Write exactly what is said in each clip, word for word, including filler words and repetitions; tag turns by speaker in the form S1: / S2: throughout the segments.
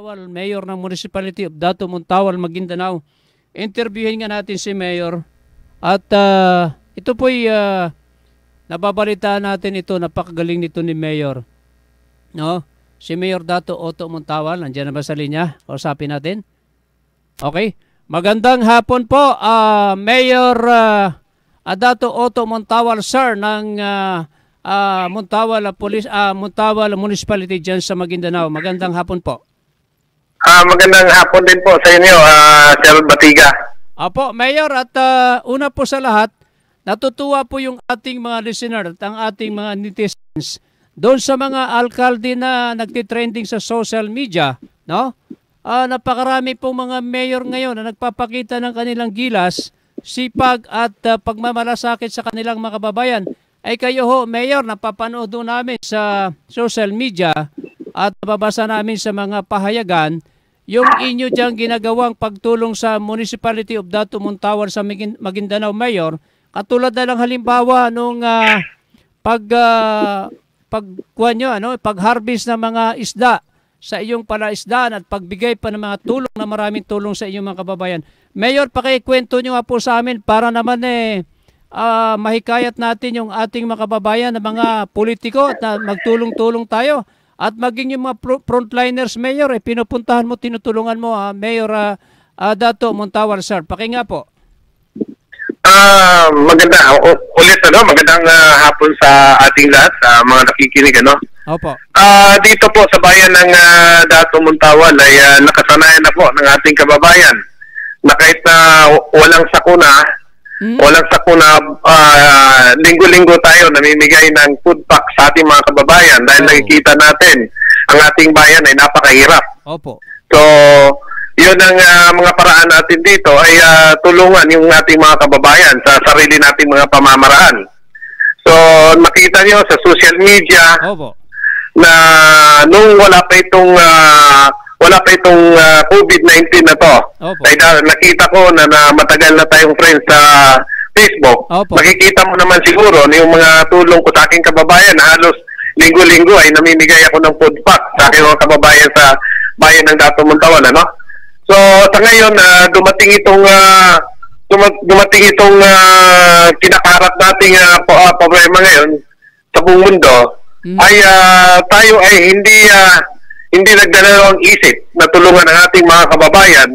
S1: Muntawal, Mayor ng Municipality of Dato Muntawal, Maguindanao. Interviewin nga natin si Mayor. At uh, ito po'y uh, nababalitaan natin ito, napakagaling nito ni Mayor. No? Si Mayor Dato Otto Muntawal, nandiyan na ba sa linya? Kausapin natin. Okay. Magandang hapon po, uh, Mayor uh, Dato Otto Muntawal, sir, ng uh, uh, Muntawal, uh, Police, uh, Muntawal Municipality dyan sa Maguindanao. Magandang hapon po.
S2: Uh, magandang hapon din po sa inyo, uh, Sir Batiga.
S1: Apo, Mayor, at uh, una po sa lahat, natutuwa po yung ating mga listener at ang ating mga netizens doon sa mga alkalde na nagtitrending sa social media, no? Uh, napakarami pong mga mayor ngayon na nagpapakita ng kanilang gilas, sipag at uh, pagmamalasakit sa kanilang mga kababayan. Ay kayo ho, Mayor, napapanood doon namin sa social media at nababasa namin sa mga pahayagan yung inyo diyang ginagawang pagtulong sa Municipality of Dato Muntawal sa Maguindanao, Mayor. Katulad na lang halimbawa nung uh, pag, uh, pag, nyo, ano, pag-harvest ng mga isda sa iyong palaisdaan at pagbigay pa ng mga tulong na maraming tulong sa inyong mga kababayan. Mayor, pakikwento nyo nga po sa amin para naman eh uh, mahikayat natin yung ating mga kababayan na mga politiko at na magtulong-tulong tayo. At maging yung mga frontliners, Mayor, eh, pinupuntahan mo, tinutulungan mo, uh, Mayor uh, uh, Dato Muntawal, sir. Pakinga po.
S2: Uh, maganda, uh, ulit ano, magandang uh, hapon sa ating lahat, sa uh, mga nakikinig, ano?
S1: Opo.
S2: Uh, dito po sa bayan ng uh, Dato Muntawal ay uh, nakasanayan na po ng ating kababayan na kahit na uh, walang sakuna, hmm? walang sakuna, uh, linggo-linggo tayo namimigay ng food pack sa ating mga kababayan dahil oh. nakikita natin ang ating bayan ay napakahirap.
S1: Opo.
S2: So, yun ang uh, mga paraan natin dito ay uh, tulungan yung ating mga kababayan sa sarili nating mga pamamaraan. So, makita nyo sa social media,
S1: Opo,
S2: na nung wala pa itong uh, wala pa itong uh, COVID nineteen na to.
S1: Opo.
S2: Ay uh, nakita ko na, na matagal na tayong friends sa Facebook.
S1: Opo.
S2: Makikita mo naman siguro na yung mga tulong ko sa aking kababayan na halos linggo-linggo ay namimigay ako ng food pack sa aking mga kababayan sa bayan ng Dato Muntawal, ano? So sa ngayon uh, dumating itong uh, dumating itong uh, kinakaharap nating uh, problema ngayon sa buong mundo. Hmm. ay uh, tayo ay hindi uh, hindi nagdalawang isip na tulungan ang ating mga kababayan.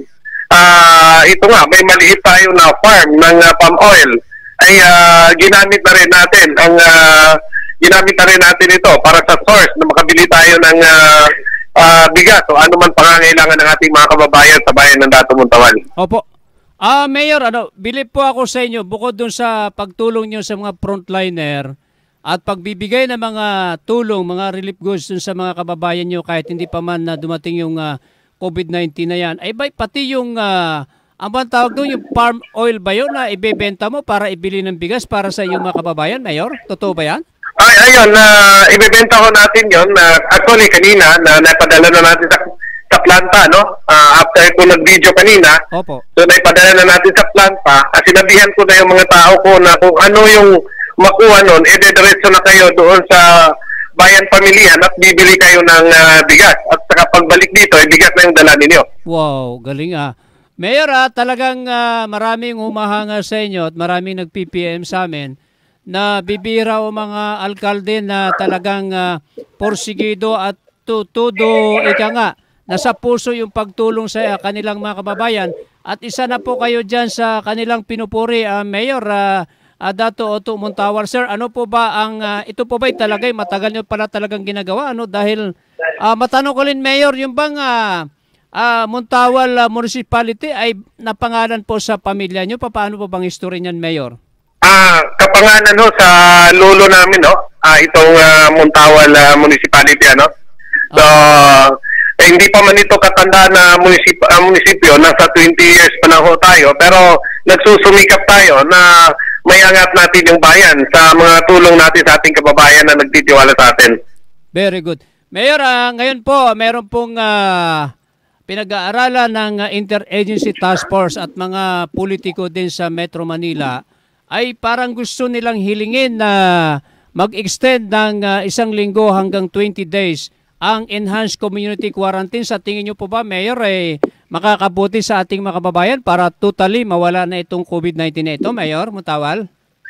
S2: Uh, ito nga, may maliit tayo na farm ng uh, palm oil ay uh, ginamit na rin natin ang uh, ginamit na rin natin ito para sa source na makabili tayo ng uh, uh, bigas o ano man pangangailangan ng ating mga kababayan sa bayan ng Dato Muntawal.
S1: Opo. Ah, uh, Mayor, ano, bilib po ako sa inyo bukod dun sa pagtulong niyo sa mga frontliner at pagbibigay ng mga tulong, mga relief goods dun sa mga kababayan nyo kahit hindi pa man na dumating yung uh, COVID nineteen na yan, ay ba, pati yung, uh, ang bang tawag doon, yung palm oil ba yun na ibebenta mo para ibili ng bigas para sa iyong mga kababayan, Mayor? Totoo ba yan?
S2: Ay, ayun, uh, ibebenta ko natin yun. Uh, actually, kanina, na napadala na natin sa, sa planta, no? Uh, after ko nag-video kanina,
S1: Opo.
S2: So naipadala na natin sa planta, at sinabihan ko na yung mga tao ko na kung ano yung makuha nun, ede-diretso na kayo doon sa bayan pamilihan at bibili kayo ng uh, bigas. At saka pagbalik dito, ay bigas na yung dala ninyo.
S1: Wow, galing ah. Mayor ah, talagang uh, maraming humahanga sa inyo at maraming nag-P P M sa amin na bibira o mga alkalde na talagang uh, porsigido at tutudo, ika nga, nasa puso yung pagtulong sa uh, kanilang mga kababayan. At isa na po kayo dyan sa kanilang pinupuri, uh, Mayor, uh, Uh, Dato Otto Muntawal, sir, ano po ba ang, uh, ito po ba talagay, matagal nyo pala talagang ginagawa, ano? Dahil, uh, matanong ko rin, Mayor, yung bang uh, uh, Muntawal uh, Municipality ay napangalan po sa pamilya nyo? Paano po bang history niyan, Mayor?
S2: Ah, kapangalan no, sa lolo namin, no? Ah, itong uh, Muntawal uh, Municipality, ano? So, okay. eh, hindi pa man ito katanda na munisip uh, munisipyo, nasa twenty years pa na ho tayo, pero nagsusumikap tayo na may angat natin yung bayan sa mga tulong natin sa ating kababayan na nagtitiwala sa atin.
S1: Very good. Mayor, uh, ngayon po, meron pong uh, pinag-aaralan ng uh, Interagency Task Force at mga politiko din sa Metro Manila ay parang gusto nilang hilingin na mag-extend ng uh, isang linggo hanggang twenty days ang enhanced community quarantine. Sa tingin niyo po ba, Mayor, eh, makakabuti sa ating mga kababayan para totally mawala na itong COVID nineteen na ito, Mayor Muntawal?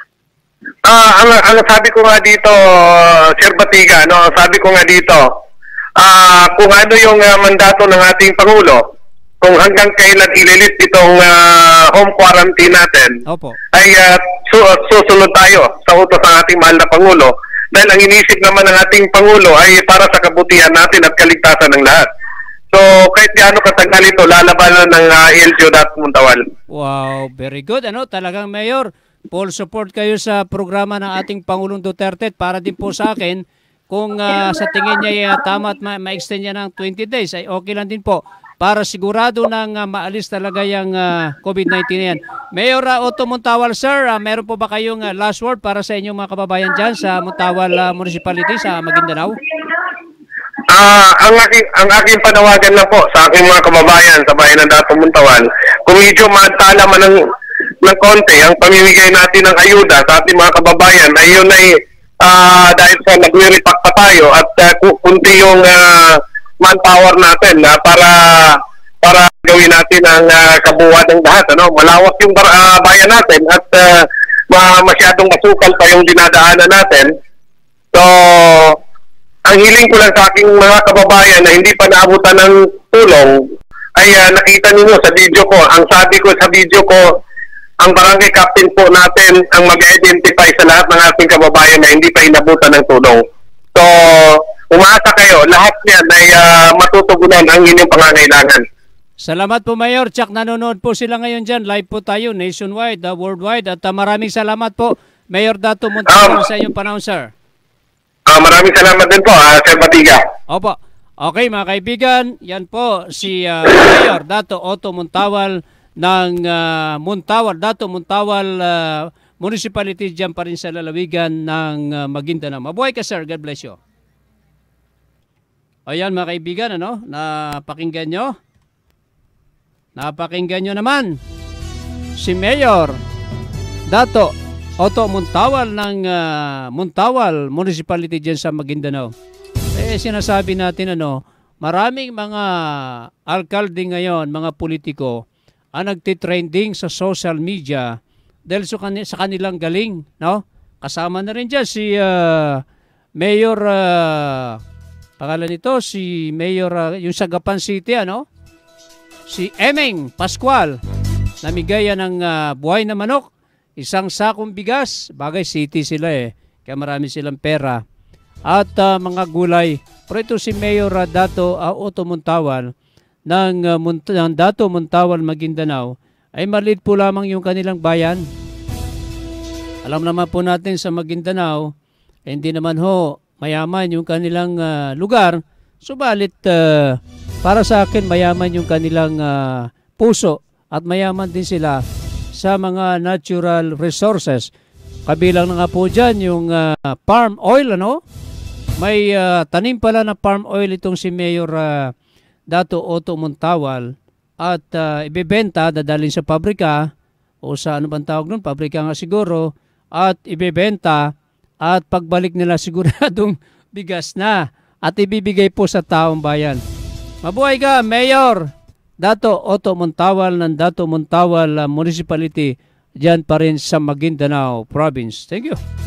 S2: Ah, ang, ang sabi ko nga dito, Sir Batiga, no, sabi ko nga dito, ah, kung ano yung uh, mandato ng ating Pangulo, kung hanggang kailan ililit itong uh, home quarantine natin,
S1: Opo.
S2: ay uh, su- susunod tayo sa utos ng ating mahal na Pangulo. Dahil ang inisip naman ng ating Pangulo ay para sa kabutihan natin at kaligtasan ng lahat. So, kahit gaano katagal ito, lalabanan ng uh, L G U at Muntawal.
S1: Wow, very good. Ano, talagang Mayor, full support kayo sa programa ng ating Pangulong Duterte. Para din po sa akin, kung uh, sa tingin niya uh, tama at ma- ma-extend niya ng twenty days, ay okay lang din po. Para sigurado nang uh, maalis talaga yung uh, COVID nineteen na yan. Mayor uh, Otto Muntawal, sir, uh, meron po ba kayong uh, last word para sa inyong mga kababayan dyan sa Muntawal uh, Municipality sa Maguindanao?
S2: Ah, ang aking ang aking panawagan lang po sa aking mga kababayan sa bayan ng Dato Muntawan, kung medyo matala man ng ng konti ang pamimigay natin ng ayuda sa ating mga kababayan, ay yun ay ah, dahil sa nagre-repack pa tayo at uh, kunti yung uh, manpower natin uh, para para gawin natin ang uh, kabuuan ng lahat, ano, malawak yung uh, bayan natin at uh, ma- masyadong masukal pa yung dinadaanan natin. So ang hiling ko lang sa aking mga kababayan na hindi pa naabutan ng tulong ay uh, nakita niyo sa video ko. Ang sabi ko sa video ko, ang barangay captain po natin ang mag-identify sa lahat ng ating kababayan na hindi pa inabutan ng tulong. So, umaasa kayo, lahat niyan ay uh, matutugunan ang inyong pangangailangan.
S1: Salamat po, Mayor. Tsak, nanonood po sila ngayon dyan. Live po tayo, nationwide, uh, worldwide. At uh, maraming salamat po, Mayor Dato Muntawal, um, sa inyong panahon, sir.
S2: Uh, maraming salamat din po, uh, Sir Batiga.
S1: Opo. Okay, mga kaibigan, yan po si uh, Mayor Dato Otto Muntawal ng uh, Muntawal, Dato Muntawal uh, Municipality dyan pa rin sa lalawigan ng uh, Maguindanao. Mabuhay ka, sir. God bless you. Ayan, mga kaibigan, ano, napakinggan nyo. Napakinggan nyo naman si Mayor Dato Otto Muntawal ng uh, Muntawal Municipality dyan sa Maguindanao. Eh, sinasabi natin, ano, maraming mga alkalde ngayon, mga politiko, ang nagtitrending sa social media dahil sa, kan- sa kanilang galing, no? Kasama na rin dyan si uh, Mayor, uh, pangalan nito, si Mayor, uh, yung Sagapan City, ano? Si Emeng Pascual, namigay ng uh, buhay na manok, isang sakong bigas, bagay city sila eh, kaya marami silang pera, at uh, mga gulay. Pero ito si Mayor uh, Dato uh, Otto Muntawal ng, uh, Munt- ng Dato Muntawal Maguindanao, ay maliit po lamang yung kanilang bayan. Alam naman po natin sa Maguindanao, eh, hindi naman ho mayaman yung kanilang uh, lugar, subalit uh, para sa akin mayaman yung kanilang uh, puso at mayaman din sila sa mga natural resources. Kabilang na nga po dyan yung uh, palm oil, ano? May uh, tanim pala na palm oil itong si Mayor uh, Dato Otto Muntawal at uh, ibebenta, dadalhin sa pabrika o sa ano bang tawag nun, pabrika nga siguro, at ibebenta at pagbalik nila siguradong bigas na at ibibigay po sa taong bayan. Mabuhay ka, Mayor Dato Otto Muntawal ng Dato Muntawal uh, Municipality dyan pa rin sa Maguindanao Province. Thank you.